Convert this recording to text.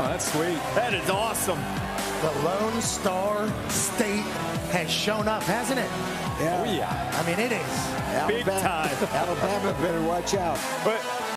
Oh, that's sweet. That is awesome. The Lone Star State has shown up, hasn't it? Yeah. Oh, yeah. I mean, it is. Big time. Alabama better watch out. But